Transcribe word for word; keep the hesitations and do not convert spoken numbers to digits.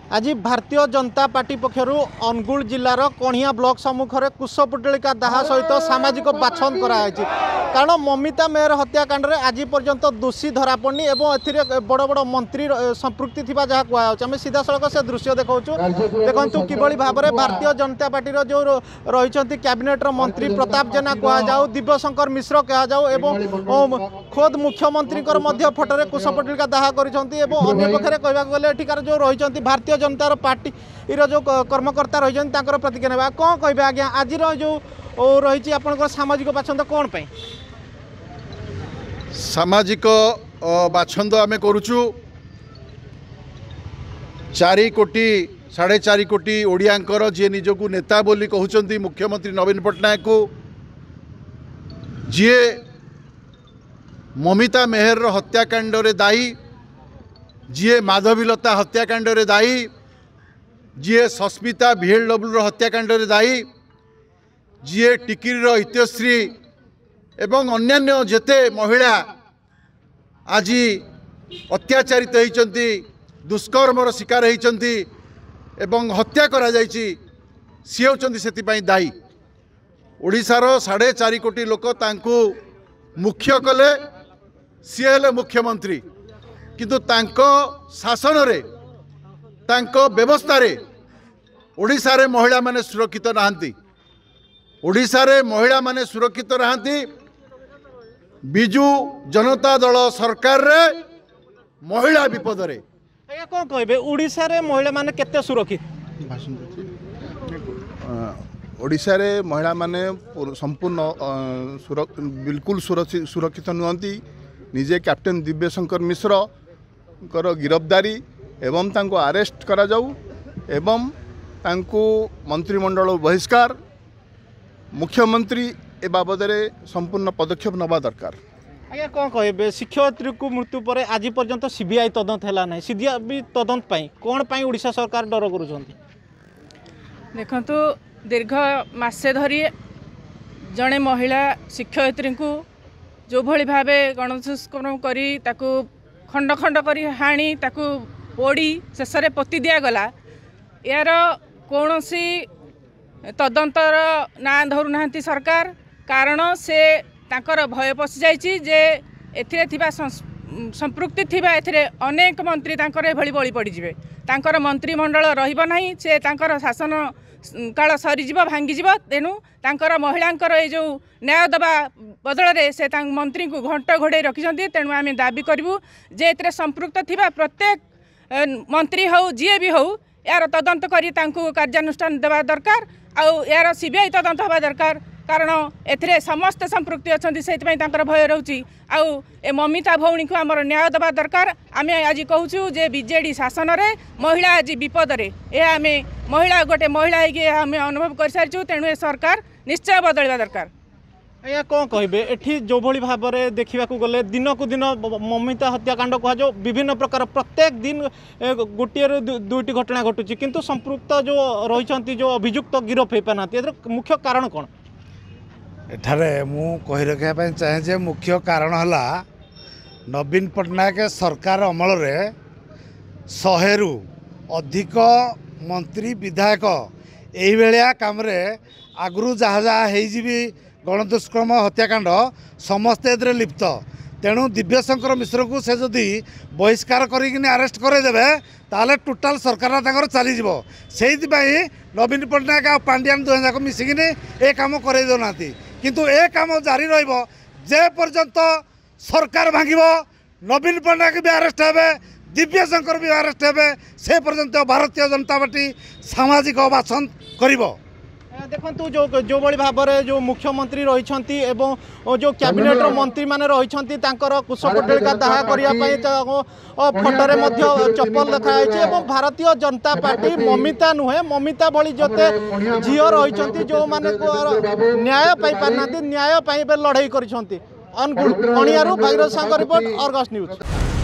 आज भारतीय जनता पार्टी पक्षर अनुगुल जिलार कणिया ब्लॉक सम्मुखें कुशपुटलिका दाह सहित सामाजिक बाछन कराई। कारण ममिता मेयर हत्याकांड में आज पर्यंत दोषी धरा पड़नी और बड़ बड़ मंत्री संपृक्ति थी जहाँ कहुच्छे आम सीधा सड़क से दृश्य देखा देखु किभली भाव में भारतीय जनता पार्टी जो रही कैबिनेटर मंत्री प्रताप जेना कहुँ दिव्यशंकर मिश्र कहुँ खोद मुख्यमंत्री फटोरे कुशपुटलिका दाह करपक्षे कहवाक गले एठिकार जो रही भारतीय जनता पार्टी जो कर्मकर्ता रही प्रतिक्रिया ना कौन कहे आज्ञा आज जो रही आप सामाजिक बाछंद कौन पाई सामाजिक बाछंद आम करुचु चारि कोटी साढ़े चारि कोटी ओडियांकर जी निजकू नेता बोली कहउचंती मुख्यमंत्री नवीन पट्टनायक को जी ममिता मेहर हत्याकांड रे दायी जी माधवीलता हत्याकांड रे दायी जी सस्मिता भिएलडब्ल्यू हत्याकांड रे दायी जी टिकिर इत्यश्री एवं अन्यान्य जेते महिला आज अत्याचारित होती दुष्कर्मर शिकार होती एवं हत्या करा जायछि सी होचंती सेतिपाई दायी ओडिशार साढ़े चारि कोटी लोक तांकू मुख्य कले सी हेले मुख्यमंत्री किंतु तांको शासन रे तांको व्यवस्था रे ओडिशा रे महिला माने सुरक्षित नहांती ओडिशा रे महिला माने सुरक्षित नहांती बिजू जनता दल सरकार रे महिला विपद रे आज्ञा कौन कहे ओडिशा रे महिला माने केते सुरक्षित ओडिशा रे महिला माने संपूर्ण बिल्कुल सुरक्षित नुहंती निजे कैप्टेन दिव्यशंकर मिश्र कर गिरफ्तारी एवं तांको अरेस्ट करा जाऊ एवं तांको मंत्रिमंडल बहिष्कार मुख्यमंत्री ए बाबद संपूर्ण पदक्षेप नवा दरकार। आज्ञा कौन कहे शिक्षयित्री को मृत्यु पर आज पर्यंत सीबीआई तदंत है ना सीबीआई तदंत पाई कौन पाई ओडिशा सरकार डर करुछंती देखंतु दीर्घ मासे धरी जड़े महिला शिक्षयित्री को जो भली भावे गणदुष्कर्म करी ताकू खंड खंड करी हाणी ताकू पोड़ी शेष में पोती दिगला यार कौन सी तदंतर ना धरू ना सरकार कारण से तांकर भय पशि जाइए जे एथिरे थिबा संपृक्ति थिबा एथिरे अनेक मंत्री तांकर एभली बळी पड़ीजिवे तांकर मंत्रिमंडल रहिबो नाही से तांकर शासन काल सरीज भांगीज तेणु तांकर महिलांकर ये जो न्याय दबा बदल में से मंत्री को घंट घोड़े रखिंट तेणु आम दाबी करूँ जे ए संपृक्त थिबा प्रत्येक मंत्री हो जी भी हो यार तदंत करी तांकु कार्यानुष्ठान देवा दरकार आउ यार सीबीआई तदंत हवा दरकार कारण एथिरे समस्त संपृक्ति अच्छा से भय रोची आउ ए ममिता भौणी को आमर न्याय देवा दरकार आम आज कहूँ जे बीजेडी शासन रे महिला आज विपद रे यह आम महिला गोटे महिला आम अनुभव कर सारी तेणु सरकार निश्चय बदलवा दरकार। आज्ञा कौन कहे एठी जो भली भाव में देखा गले दिन को दिन ममिता हत्याकांड कह विभिन्न प्रकार प्रत्येक दिन गोटे दुईटी घटना घटुची किंतु संपृक्त जो रही जो अभियुक्त गिरफ हो पाना मुख्य कारण कौन एठारे मु कही रखा चाहे जे मुख्य कारण है नवीन पट्टनायक सरकार अमल रे शहेरु अधिक मंत्री विधायक यही भाया कम आगु जहाँ जहाँ होजी गणदुष्कर्म हत्याकांड समस्ते ए लिप्त तेणु दिव्यशंकर मिश्र को से जदि बहिष्कार करें अरेस्ट करदेवे ताले टोटाल सरकार चलीज से नवीन पट्टनायक आ पांड्यान दुहे जाक मिसिकिनी ए काम कर देना किंतु ए काम जारी जे पर्यंत सरकार भांगिब नवीन पट्टनायक भी अरेस्ट हे दिव्यशंकर भी अरेस्ट हे से पर्यंत भारतीय जनता पार्टी सामाजिक बाछन कर देखु जो जो भली भाव में जो मुख्यमंत्री रही जो कैबिनेट मंत्री माने रही कुशपुटलिका दाह करने फटोरे चप्पल देखाई भारतीय जनता पार्टी ममिता नुहे ममिता भली जोते झील रही जो माने न्याय पाई पारना न्याय लड़ाई कर Angul Kaniha Bhagirath Sagar report Argus news.